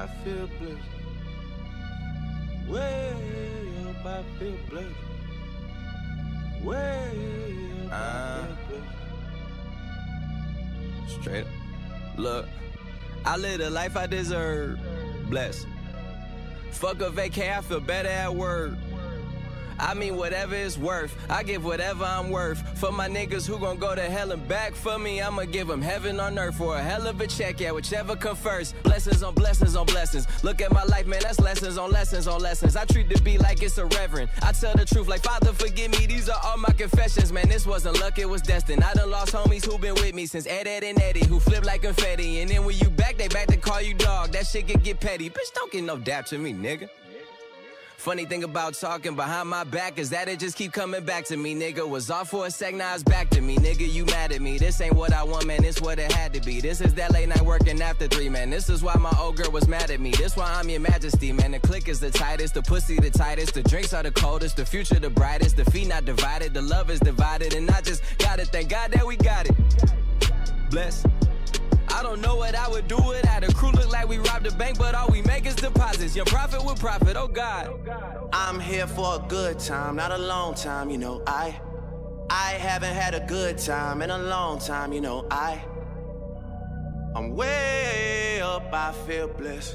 I feel blessed. Way up, I feel blessed. Way up, I feel blessed. Straight up. Look, I live the life I deserve. Blessed. Fuck a vacay, I feel better at work. I mean whatever it's worth, I give whatever I'm worth. For my niggas who gon' go to hell and back for me, I'ma give them heaven on earth for a hell of a check, yeah, whichever come first. Blessings on blessings on blessings. Look at my life, man, that's lessons on lessons on lessons. I treat the beat like it's a reverend. I tell the truth like, Father, forgive me, these are all my confessions. Man, this wasn't luck, it was destined. I done lost homies who been with me since Ed and Eddie, who flip like confetti. And then when you back, they back to call you dog. That shit can get petty. Bitch, don't get no dap to me, nigga. Funny thing about talking behind my back is that it just keep coming back to me, nigga. Was off for a sec, now it's back to me, nigga. You mad at me? This ain't what I want, man. This what it had to be. This is that late night working after 3, man. This is why my old girl was mad at me. This why I'm your majesty, man. The click is the tightest, the pussy the tightest, the drinks are the coldest, the future the brightest, the feet not divided, the love is divided, and I just gotta thank God that we got it. Bless. I don't know what I would do without a crew. Look like we robbed a bank, but all we make is deposits. Your profit with profit, oh God. I'm here for a good time, not a long time, you know. I haven't had a good time in a long time, you know. I'm way up, I feel blessed.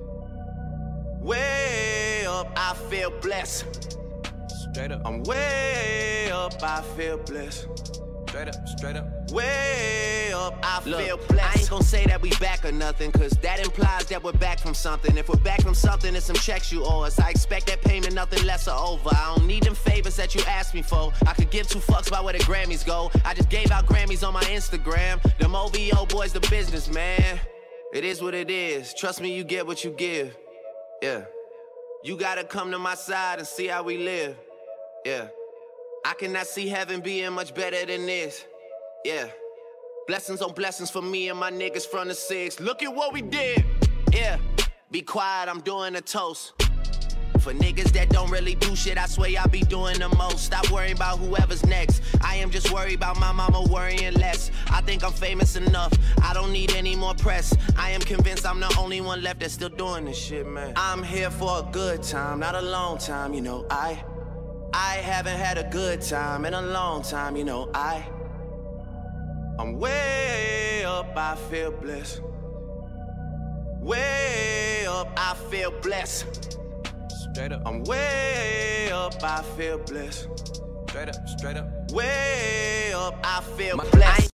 Way up, I feel blessed. Straight up. I'm way up, I feel blessed. Straight up, straight up. Way up, I feel blessed. I ain't gon' say that we back or nothing, cause that implies that we're back from something. If we're back from something, it's some checks you owe us. I expect that payment, nothing less or over. I don't need them favors that you asked me for. I could give 2 fucks about where the Grammys go. I just gave out Grammys on my Instagram. Them OVO boys, the business, man. It is what it is. Trust me, you get what you give. Yeah. You gotta come to my side and see how we live. Yeah. I cannot see heaven being much better than this. Yeah. Blessings on blessings for me and my niggas from the 6. Look at what we did. Yeah. Be quiet, I'm doing a toast. For niggas that don't really do shit, I swear I be doing the most. Stop worrying about whoever's next. I am just worried about my mama worrying less. I think I'm famous enough, I don't need any more press. I am convinced I'm the only one left that's still doing this shit, man. I'm here for a good time, not a long time, you know. I haven't had a good time in a long time, you know. I'm way up, I feel blessed. Way up, I feel blessed. Straight up. I'm way up, I feel blessed. Straight up, straight up. Way up, I feel blessed.